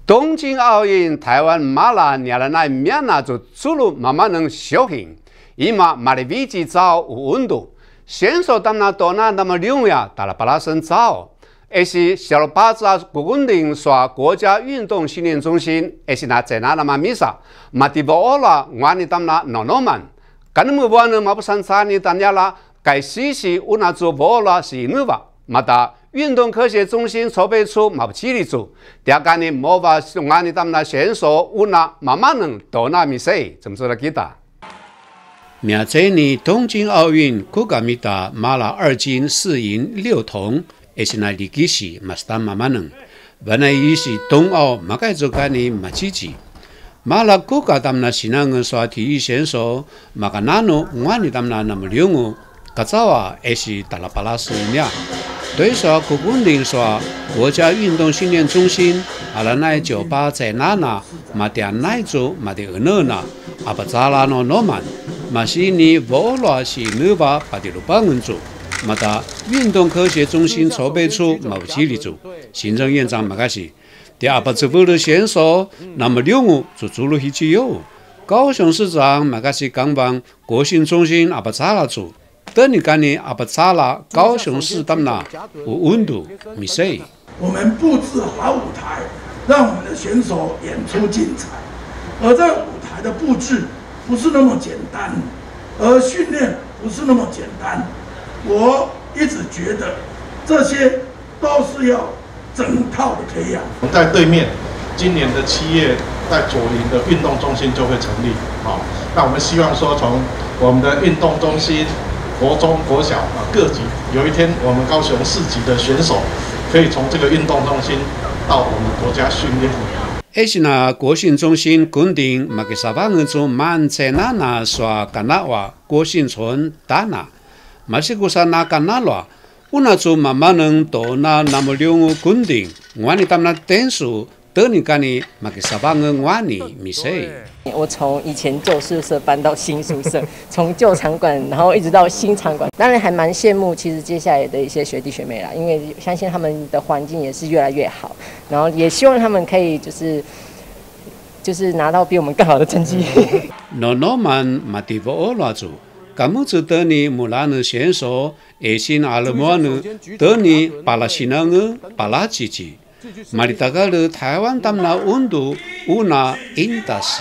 东京奥运台湾马拉年来那面那就走路慢慢能小型，伊嘛马的位置早有温度，选手当那多那么凉呀，打了巴拉身早。而是小了巴扎不稳定说国家运动训练中心，而是那在那嘛米萨，马蒂波拉我你当那诺曼，干么不呢？马不上查你当家啦，该实施我那做波拉是努吧，马达。运动科学中心筹备处马不起力做，第二个呢，莫把我你当那选手我那慢慢能到那米赛，怎么做了记得？ 明仔呢，东京奥运国家米达马拉2金4银6铜，也是那历史是马斯达慢慢能，本来伊是冬奥马该做干呢马积极，马拉国家当那是那个说体育选手马个那诺我你当那么溜哦，个早啊也是达拉巴拉斯呀。对说，不稳定说，国家运动训练中心，阿拉那酒吧在哪呢？马点奈州，马点俄那，阿不扎拉诺诺曼，马西尼沃罗西努巴巴迪鲁巴恩州，马达运动科学中心筹备处马不吉里州，行政院长马卡西，第二把直播的选手，那么6五就做了一句哟，高雄市长马卡西刚帮国训中心阿不扎拉州。等你干呢？阿不查拉高雄市当那有温度米赛。 我们布置好舞台，让我们的选手演出精彩。而这舞台的布置不是那么简单，而训练不是那么简单。我一直觉得这些都是要整套的培养。 在对面，今年的7月，在左营的运动中心就会成立。好，那我们希望说，从我们的运动中心。国中、国小各级，有一天我们高雄市级的选手可以从这个运动中心到我们国家训练。 而是那国训中心规定，马给沙巴人做满在那说干那话国训村打那，马是古山那干那话，我那做慢慢能到那么两规定，我你当那点数。等你干你，马给沙巴人我你米谁？ 我从以前旧宿舍搬到新宿舍，从旧场馆，然后一直到新场馆，当然还蛮羡慕其实接下来的一些学弟学妹啦，因为相信他们的环境也是越来越好，然后也希望他们可以就是拿到比我们更好的成绩。 诺曼马蒂波欧拉族，甘木子等你穆拉的选手，也是阿勒莫呢，等你巴拉西那个巴拉吉吉。马里达格的台湾当那温度无那因达西。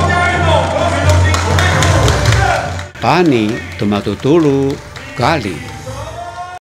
巴尼多马多多鲁咖喱。